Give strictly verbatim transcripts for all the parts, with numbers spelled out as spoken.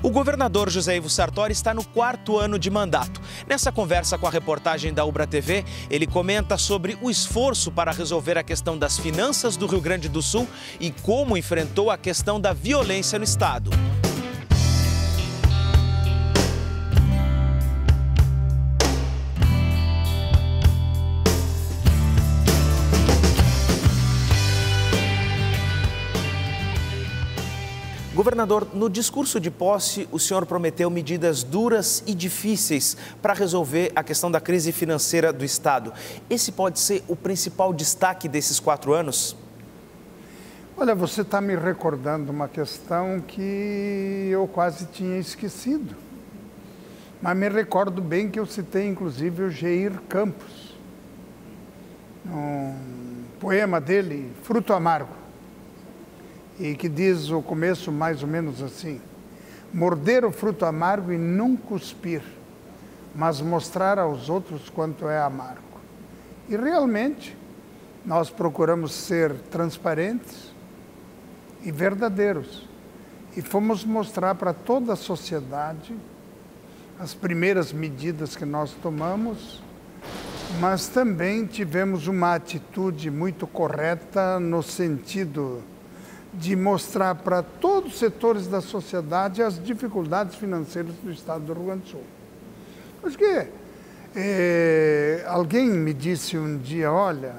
O governador José Ivo Sartori está no quarto ano de mandato. Nessa conversa com a reportagem da Ubra T V, ele comenta sobre o esforço para resolver a questão das finanças do Rio Grande do Sul e como enfrentou a questão da violência no estado. Governador, no discurso de posse, o senhor prometeu medidas duras e difíceis para resolver a questão da crise financeira do estado. Esse pode ser o principal destaque desses quatro anos? Olha, você está me recordando uma questão que eu quase tinha esquecido. Mas me recordo bem que eu citei, inclusive, o Geir Campos, um poema dele, Fruto Amargo, e que diz o começo mais ou menos assim: morder o fruto amargo e não cuspir, mas mostrar aos outros quanto é amargo. E realmente, nós procuramos ser transparentes e verdadeiros. E fomos mostrar para toda a sociedade as primeiras medidas que nós tomamos, mas também tivemos uma atitude muito correta no sentido de mostrar para todos os setores da sociedade as dificuldades financeiras do estado do Rio Grande do Sul. Acho que é, alguém me disse um dia, olha,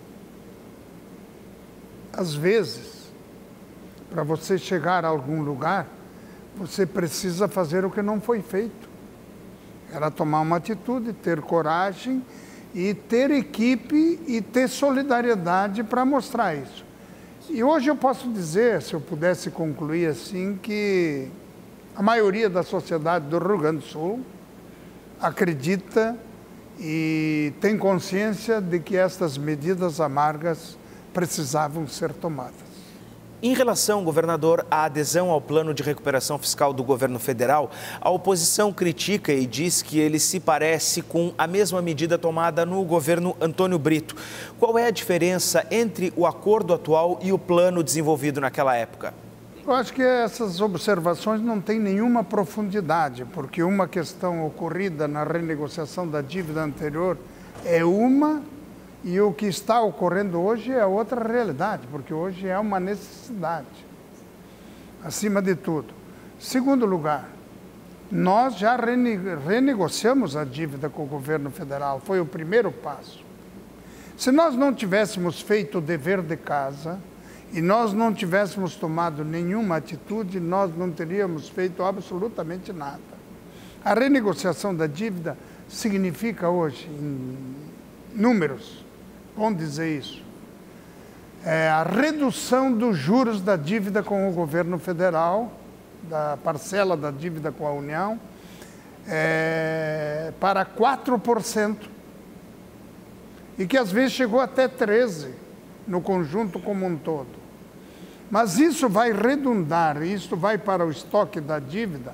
às vezes, para você chegar a algum lugar, você precisa fazer o que não foi feito. Era tomar uma atitude, ter coragem e ter equipe e ter solidariedade para mostrar isso. E hoje eu posso dizer, se eu pudesse concluir assim, que a maioria da sociedade do Rio Grande do Sul acredita e tem consciência de que estas medidas amargas precisavam ser tomadas. Em relação, governador, à adesão ao plano de recuperação fiscal do governo federal, a oposição critica e diz que ele se parece com a mesma medida tomada no governo Antônio Brito. Qual é a diferença entre o acordo atual e o plano desenvolvido naquela época? Eu acho que essas observações não têm nenhuma profundidade, porque uma questão ocorrida na renegociação da dívida anterior é uma, e o que está ocorrendo hoje é outra realidade, porque hoje é uma necessidade, acima de tudo. Segundo lugar, nós já renegociamos a dívida com o governo federal, foi o primeiro passo. Se nós não tivéssemos feito o dever de casa e nós não tivéssemos tomado nenhuma atitude, nós não teríamos feito absolutamente nada. A renegociação da dívida significa hoje, em números, vamos dizer isso, é a redução dos juros da dívida com o governo federal, da parcela da dívida com a União, é, para quatro por cento. E que às vezes chegou até treze por cento no conjunto como um todo. Mas isso vai redundar, isso vai para o estoque da dívida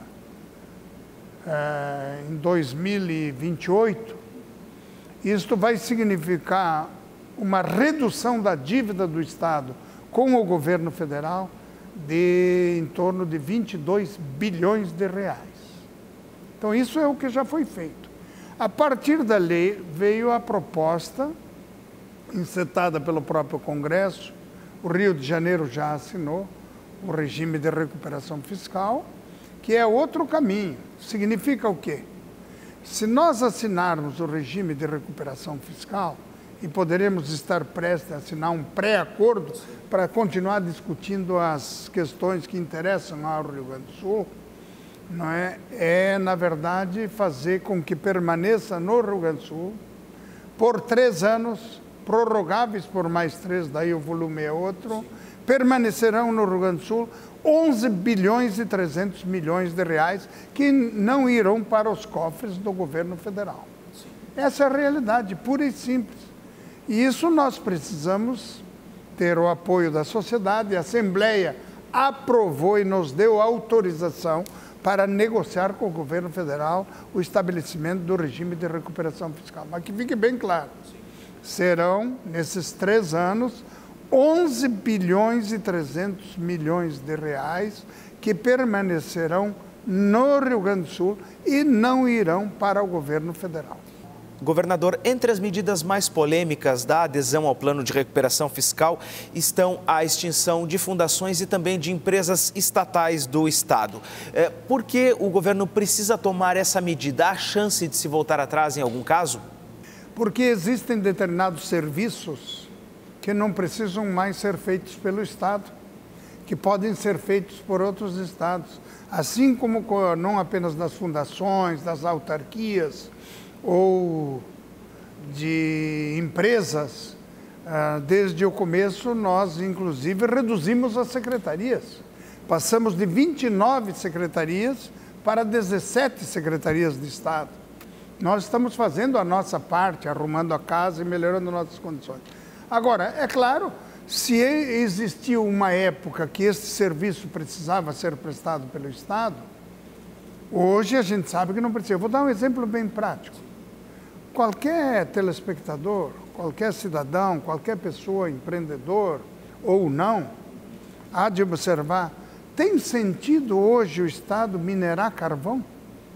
é, em dois mil e vinte e oito, isto vai significar uma redução da dívida do Estado com o governo federal de em torno de vinte e dois bilhões de reais. Então isso é o que já foi feito. A partir da lei veio a proposta, encetada pelo próprio Congresso, o Rio de Janeiro já assinou o regime de recuperação fiscal, que é outro caminho. Significa o quê? Se nós assinarmos o regime de recuperação fiscal, e poderemos estar prestes a assinar um pré-acordo para continuar discutindo as questões que interessam ao Rio Grande do Sul, não é? É, na verdade, fazer com que permaneça no Rio Grande do Sul por três anos, prorrogáveis por mais três, daí o volume é outro, permanecerão no Rio Grande do Sul onze bilhões e trezentos milhões de reais que não irão para os cofres do governo federal. Essa é a realidade, pura e simples. E isso nós precisamos ter o apoio da sociedade. A Assembleia aprovou e nos deu autorização para negociar com o governo federal o estabelecimento do regime de recuperação fiscal. Mas que fique bem claro, serão, nesses três anos, onze bilhões e trezentos milhões de reais que permanecerão no Rio Grande do Sul e não irão para o governo federal. Governador, entre as medidas mais polêmicas da adesão ao plano de recuperação fiscal estão a extinção de fundações e também de empresas estatais do Estado. É, por que o governo precisa tomar essa medida? Há chance de se voltar atrás em algum caso? Porque existem determinados serviços que não precisam mais ser feitos pelo Estado, que podem ser feitos por outros estados, assim como não apenas das fundações, das autarquias ou de empresas. Desde o começo, nós, inclusive, reduzimos as secretarias. Passamos de vinte e nove secretarias para dezessete secretarias de Estado. Nós estamos fazendo a nossa parte, arrumando a casa e melhorando nossas condições. Agora, é claro, se existiu uma época que esse serviço precisava ser prestado pelo Estado, hoje a gente sabe que não precisa. Eu vou dar um exemplo bem prático. Qualquer telespectador, qualquer cidadão, qualquer pessoa, empreendedor ou não, há de observar, tem sentido hoje o Estado minerar carvão?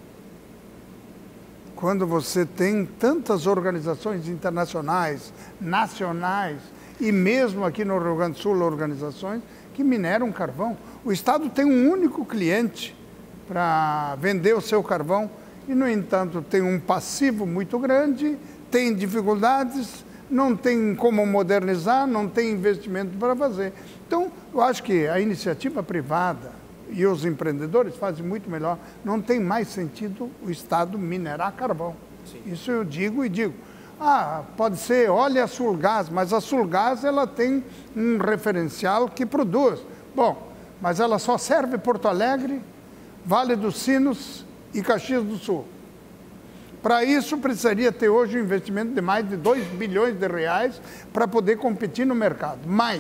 Quando você tem tantas organizações internacionais, nacionais e mesmo aqui no Rio Grande do Sul organizações que mineram carvão. O Estado tem um único cliente para vender o seu carvão e, no entanto, tem um passivo muito grande, tem dificuldades, não tem como modernizar, não tem investimento para fazer. Então, eu acho que a iniciativa privada e os empreendedores fazem muito melhor. Não tem mais sentido o Estado minerar carvão. Sim. Isso eu digo e digo. Ah, pode ser, olha a Sulgás, mas a Sulgás ela tem um referencial que produz. Bom, mas ela só serve Porto Alegre, Vale dos Sinos e Caxias do Sul. Para isso, precisaria ter hoje um investimento de mais de dois bilhões de reais para poder competir no mercado. Mas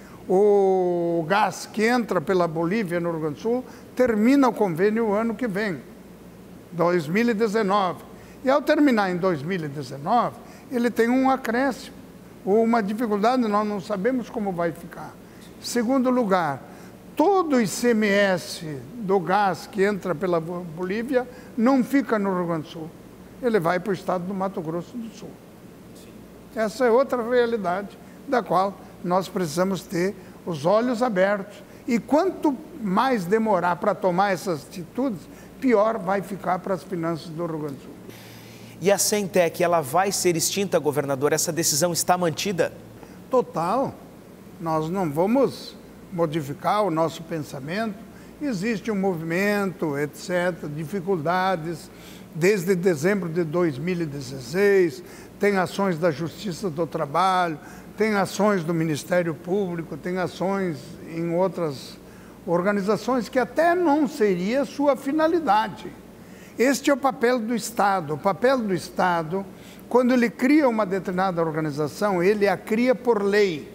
o gás que entra pela Bolívia no Rio Grande do Sul termina o convênio o ano que vem, dois mil e dezenove. E ao terminar em dois mil e dezenove, ele tem um acréscimo, ou uma dificuldade, nós não sabemos como vai ficar. Segundo lugar, todo o I C M S do gás que entra pela Bolívia não fica no Rio Grande do Sul. Ele vai para o estado do Mato Grosso do Sul. Essa é outra realidade da qual nós precisamos ter os olhos abertos. E quanto mais demorar para tomar essas atitudes, pior vai ficar para as finanças do Rio Grande do Sul. E a Centec, ela vai ser extinta, governador? Essa decisão está mantida? Total. Nós não vamos modificar o nosso pensamento. Existe um movimento, etcétera, dificuldades. Desde dezembro de dois mil e dezesseis, tem ações da Justiça do Trabalho, tem ações do Ministério Público, tem ações em outras organizações que até não seria sua finalidade. Este é o papel do Estado. O papel do Estado, quando ele cria uma determinada organização, ele a cria por lei.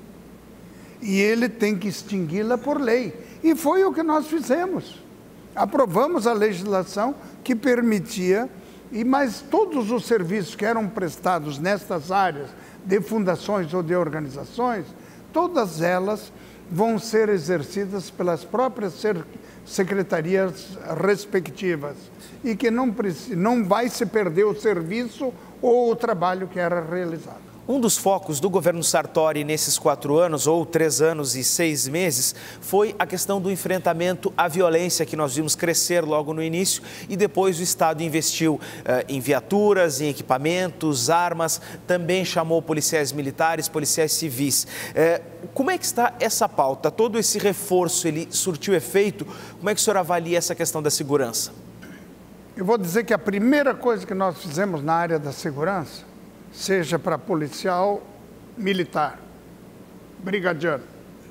E ele tem que extingui-la por lei. E foi o que nós fizemos. Aprovamos a legislação que permitia, e mas todos os serviços que eram prestados nestas áreas, de fundações ou de organizações, todas elas vão ser exercidas pelas próprias secretarias respectivas e que não, não vai se perder o serviço ou o trabalho que era realizado. Um dos focos do governo Sartori nesses quatro anos, ou três anos e seis meses, foi a questão do enfrentamento à violência, que nós vimos crescer logo no início, e depois o Estado investiu uh, em viaturas, em equipamentos, armas, também chamou policiais militares, policiais civis. Uh, como é que está essa pauta? Todo esse reforço, ele surtiu efeito? Como é que o senhor avalia essa questão da segurança? Eu vou dizer que a primeira coisa que nós fizemos na área da segurança, seja para policial militar, brigadiano,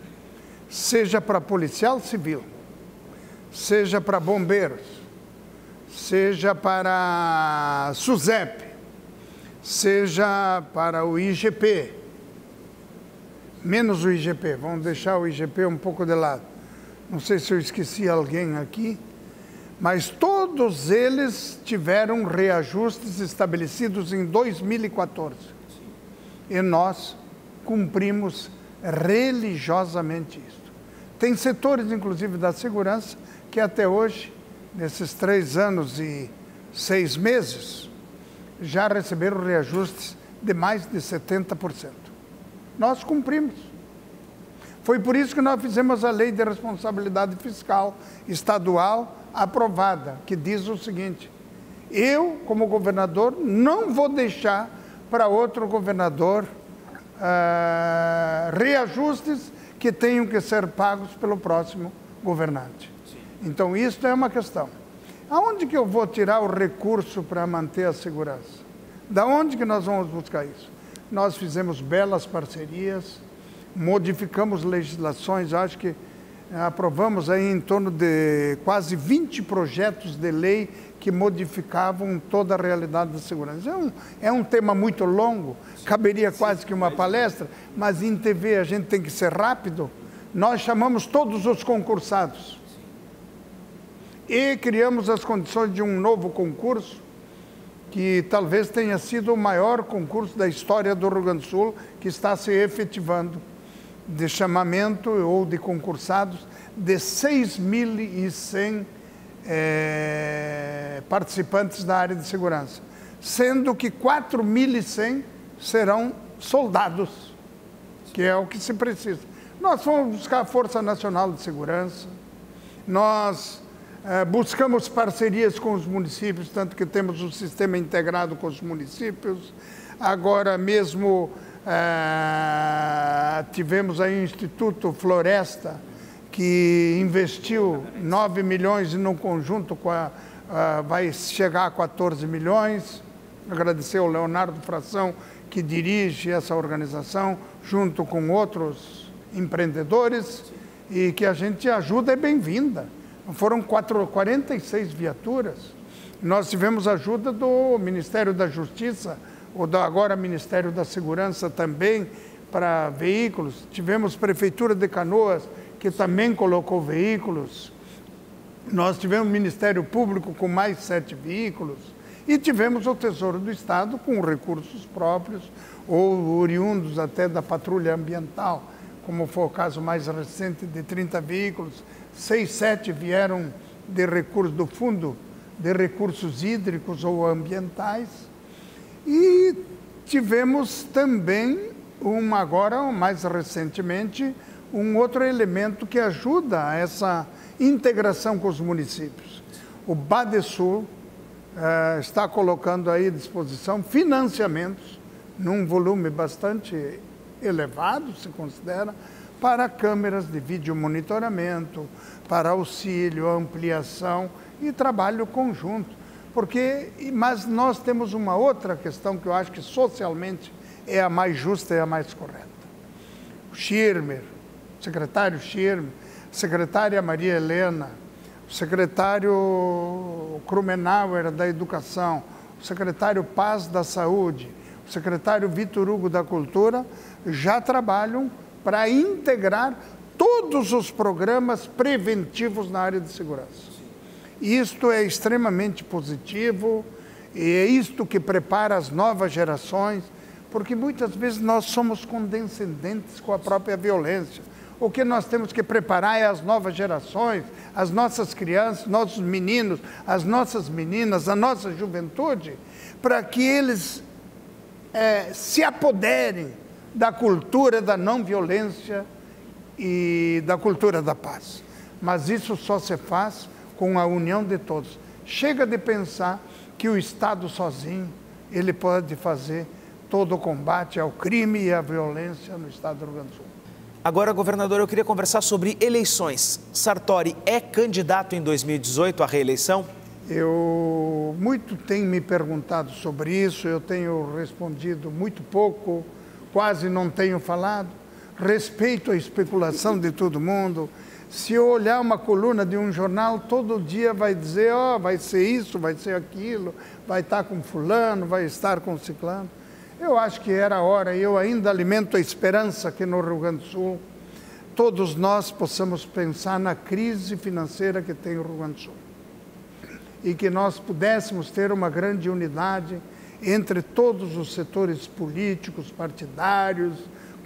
seja para policial civil, seja para bombeiros, seja para SUSEP, seja para o I G P, menos o I G P, vamos deixar o I G P um pouco de lado. Não sei se eu esqueci alguém aqui, mas todos eles tiveram reajustes estabelecidos em dois mil e quatorze. E nós cumprimos religiosamente isso. Tem setores, inclusive, da segurança, que até hoje nesses três anos e seis meses, já receberam reajustes de mais de setenta por cento. Nós cumprimos. Foi por isso que nós fizemos a Lei de Responsabilidade Fiscal Estadual aprovada, que diz o seguinte: eu, como governador, não vou deixar para outro governador uh, reajustes que tenham que ser pagos pelo próximo governante. Sim. Então, isso é uma questão. Aonde que eu vou tirar o recurso para manter a segurança? Da onde que nós vamos buscar isso? Nós fizemos belas parcerias, modificamos legislações, acho que aprovamos aí em torno de quase vinte projetos de lei que modificavam toda a realidade da segurança. É um, é um tema muito longo, caberia quase que uma palestra, mas em T V a gente tem que ser rápido. Nós chamamos todos os concursados e criamos as condições de um novo concurso, que talvez tenha sido o maior concurso da história do Rio Grande do Sul, que está se efetivando, de chamamento ou de concursados de seis mil e cem é, participantes da área de segurança, sendo que quatro mil e cem serão soldados, que é o que se precisa. Nós fomos buscar a Força Nacional de Segurança, nós é, buscamos parcerias com os municípios, tanto que temos um sistema integrado com os municípios. Agora mesmo é, tivemos aí o Instituto Floresta, que investiu nove milhões e no conjunto com a, a, vai chegar a quatorze milhões. Agradecer ao Leonardo Fração, que dirige essa organização, junto com outros empreendedores, e que a gente ajuda é bem-vinda. Foram quatro, quarenta e seis viaturas. Nós tivemos ajuda do Ministério da Justiça, ou do agora Ministério da Segurança também, para veículos. Tivemos Prefeitura de Canoas, que também colocou veículos. Nós tivemos Ministério Público com mais sete veículos. E tivemos o Tesouro do Estado com recursos próprios, ou oriundos até da Patrulha Ambiental, como foi o caso mais recente de trinta veículos. Seis, sete vieram de recursos do Fundo de Recursos Hídricos ou Ambientais. E tivemos também, uma agora, mais recentemente, um outro elemento que ajuda a essa integração com os municípios. O Badesul uh, está colocando aí à disposição financiamentos, num volume bastante elevado, se considera, para câmeras de vídeo monitoramento, para auxílio, ampliação e trabalho conjunto. Porque, mas nós temos uma outra questão que eu acho que socialmente é a mais justa e a mais correta. O Schirmer, o secretário Schirmer, a secretária Maria Helena, o secretário Krumenauer da Educação, o secretário Paz da Saúde, o secretário Vitor Hugo da Cultura, já trabalham para integrar todos os programas preventivos na área de segurança. Isto é extremamente positivo e é isto que prepara as novas gerações, porque muitas vezes nós somos condescendentes com a própria violência. O que nós temos que preparar é as novas gerações, as nossas crianças, nossos meninos, as nossas meninas, a nossa juventude, para que eles é, se apoderem da cultura da não violência e da cultura da paz. Mas isso só se faz com a união de todos. Chega de pensar que o Estado sozinho, ele pode fazer todo o combate ao crime e à violência no Estado do Rio Grande do Sul. Agora, governador, eu queria conversar sobre eleições. Sartori é candidato em dois mil e dezoito à reeleição? Eu muito tenho me perguntado sobre isso, eu tenho respondido muito pouco, quase não tenho falado. Respeito a especulação de todo mundo. Se eu olhar uma coluna de um jornal, todo dia vai dizer, ó, oh, vai ser isso, vai ser aquilo, vai estar com fulano, vai estar com ciclano. Eu acho que era a hora, e eu ainda alimento a esperança que no Rio Grande do Sul todos nós possamos pensar na crise financeira que tem o Rio Grande do Sul. E que nós pudéssemos ter uma grande unidade entre todos os setores políticos, partidários,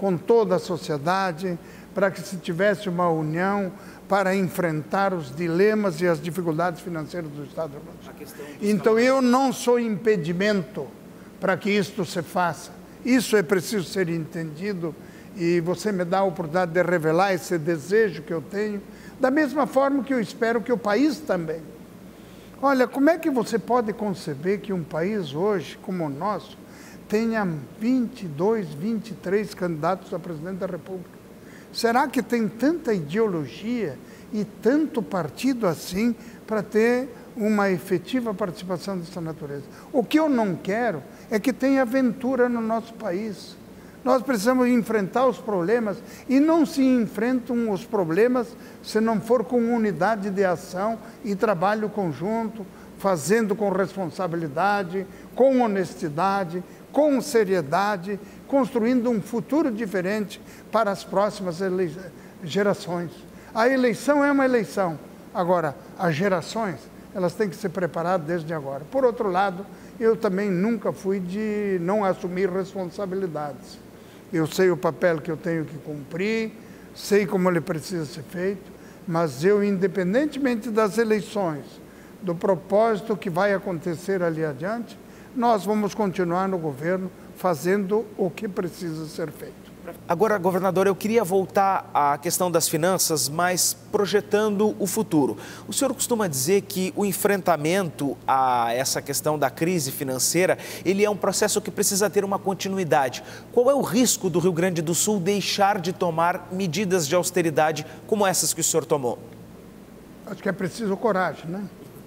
com toda a sociedade, para que se tivesse uma união para enfrentar os dilemas e as dificuldades financeiras do Estado do Rio Grande do Sul. Então, eu não sou impedimento para que isto se faça. Isso é preciso ser entendido e você me dá a oportunidade de revelar esse desejo que eu tenho, da mesma forma que eu espero que o país também. Olha, como é que você pode conceber que um país hoje, como o nosso, tenha vinte e dois, vinte e três candidatos a presidente da República? Será que tem tanta ideologia e tanto partido assim para ter uma efetiva participação dessa natureza? O que eu não quero é que tenha aventura no nosso país. Nós precisamos enfrentar os problemas e não se enfrentam os problemas se não for com unidade de ação e trabalho conjunto, fazendo com responsabilidade, com honestidade, com seriedade, construindo um futuro diferente para as próximas gerações. A eleição é uma eleição. Agora, as gerações, elas têm que se preparar desde agora. Por outro lado, eu também nunca fui de não assumir responsabilidades. Eu sei o papel que eu tenho que cumprir, sei como ele precisa ser feito, mas eu, independentemente das eleições, do propósito que vai acontecer ali adiante, nós vamos continuar no governo fazendo o que precisa ser feito. Agora, governador, eu queria voltar à questão das finanças, mas projetando o futuro. O senhor costuma dizer que o enfrentamento a essa questão da crise financeira, ele é um processo que precisa ter uma continuidade. Qual é o risco do Rio Grande do Sul deixar de tomar medidas de austeridade como essas que o senhor tomou? Acho que é preciso coragem, né?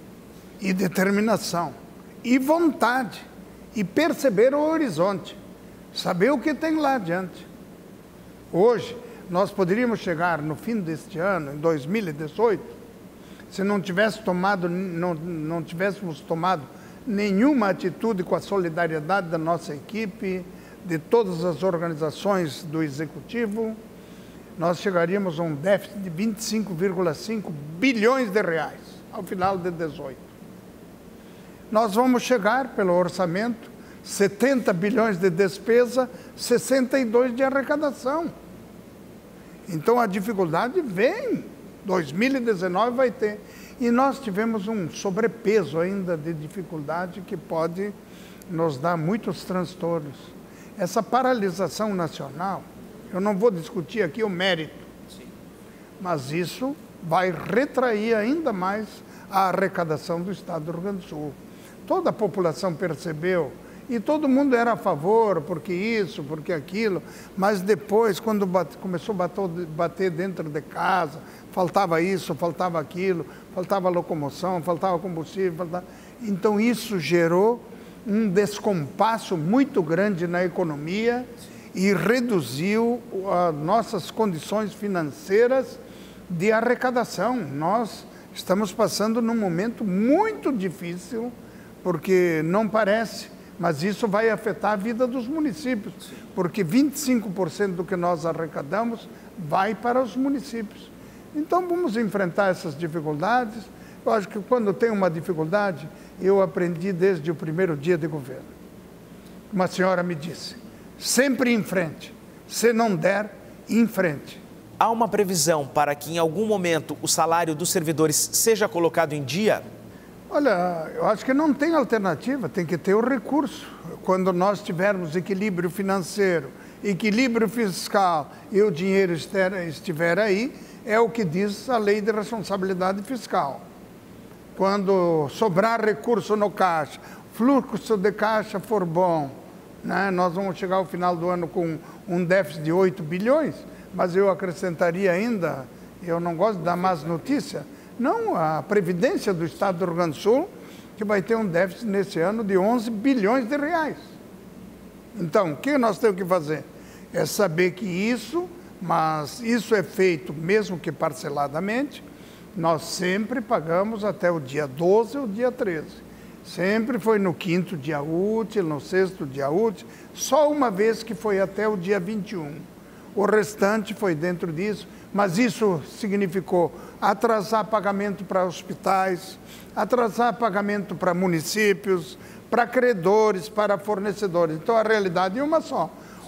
E determinação, e vontade, e perceber o horizonte, saber o que tem lá adiante. Hoje, nós poderíamos chegar no fim deste ano, em dois mil e dezoito, se não, tivesse tomado, não, não tivéssemos tomado nenhuma atitude com a solidariedade da nossa equipe, de todas as organizações do Executivo, nós chegaríamos a um déficit de vinte e cinco vírgula cinco bilhões de reais ao final de dezoito. Nós vamos chegar, pelo orçamento, setenta bilhões de despesa, sessenta e dois de arrecadação. Então a dificuldade vem, dois mil e dezenove vai ter. E nós tivemos um sobrepeso ainda de dificuldade que pode nos dar muitos transtornos. Essa paralisação nacional, eu não vou discutir aqui o mérito, mas isso vai retrair ainda mais a arrecadação do Estado do Rio Grande do Sul. Toda a população percebeu e todo mundo era a favor, porque isso, porque aquilo, mas depois, quando bate, começou a bater, bater dentro de casa, faltava isso, faltava aquilo, faltava locomoção, faltava combustível, faltava... Então isso gerou um descompasso muito grande na economia e reduziu as nossas condições financeiras de arrecadação. Nós estamos passando num momento muito difícil, porque não parece, mas isso vai afetar a vida dos municípios, porque vinte e cinco por cento do que nós arrecadamos vai para os municípios. Então vamos enfrentar essas dificuldades. Eu acho que quando tem uma dificuldade, eu aprendi desde o primeiro dia de governo. Uma senhora me disse, sempre em frente, se não der, em frente. Há uma previsão para que em algum momento o salário dos servidores seja colocado em dia? Olha, eu acho que não tem alternativa, tem que ter o recurso. Quando nós tivermos equilíbrio financeiro, equilíbrio fiscal e o dinheiro estiver aí, é o que diz a lei de responsabilidade fiscal. Quando sobrar recurso no caixa, fluxo de caixa for bom, né, nós vamos chegar ao final do ano com um déficit de oito bilhões, mas eu acrescentaria ainda, eu não gosto de dar más notícia, não, a Previdência do Estado do Rio Grande do Sul, que vai ter um déficit nesse ano de onze bilhões de reais. Então, o que nós temos que fazer? É saber que isso, mas isso é feito mesmo que parceladamente, nós sempre pagamos até o dia doze ou dia treze. Sempre foi no quinto dia útil, no sexto dia útil, só uma vez que foi até o dia vinte e um. O restante foi dentro disso, mas isso significou atrasar pagamento para hospitais, atrasar pagamento para municípios, para credores, para fornecedores. Então a realidade é uma só.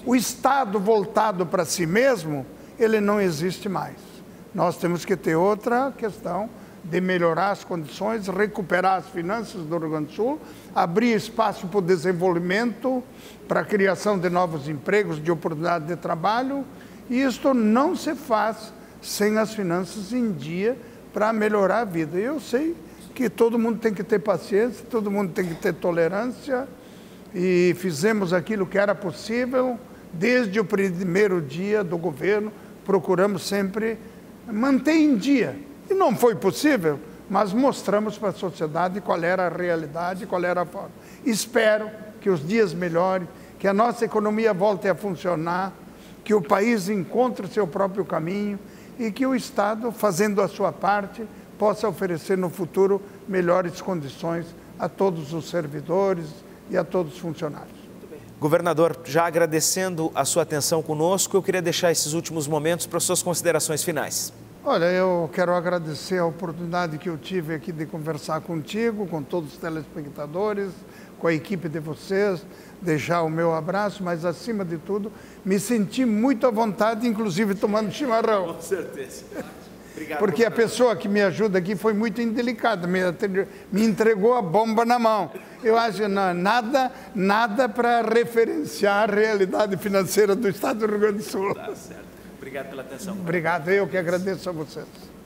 O Estado voltado para si mesmo, ele não existe mais. Nós temos que ter outra questão de melhorar as condições, recuperar as finanças do Rio Grande do Sul, abrir espaço para o desenvolvimento, para a criação de novos empregos, de oportunidade de trabalho, e isto não se faz sem as finanças em dia para melhorar a vida. Eu sei que todo mundo tem que ter paciência, todo mundo tem que ter tolerância, e fizemos aquilo que era possível. Desde o primeiro dia do governo, procuramos sempre manter em dia. E não foi possível, mas mostramos para a sociedade qual era a realidade, qual era a forma. Espero que os dias melhorem, que a nossa economia volte a funcionar, que o país encontre o seu próprio caminho e que o Estado, fazendo a sua parte, possa oferecer no futuro melhores condições a todos os servidores e a todos os funcionários. Governador, já agradecendo a sua atenção conosco, eu queria deixar esses últimos momentos para suas considerações finais. Olha, eu quero agradecer a oportunidade que eu tive aqui de conversar contigo, com todos os telespectadores, com a equipe de vocês, deixar o meu abraço, mas acima de tudo, me senti muito à vontade, inclusive tomando chimarrão. Com certeza. Obrigado, porque a pessoa que me ajuda aqui foi muito indelicada, me, me entregou a bomba na mão. Eu acho que não, nada, nada para referenciar a realidade financeira do Estado do Rio Grande do Sul. Tá certo. Obrigado pela atenção. Obrigado, eu que agradeço a vocês.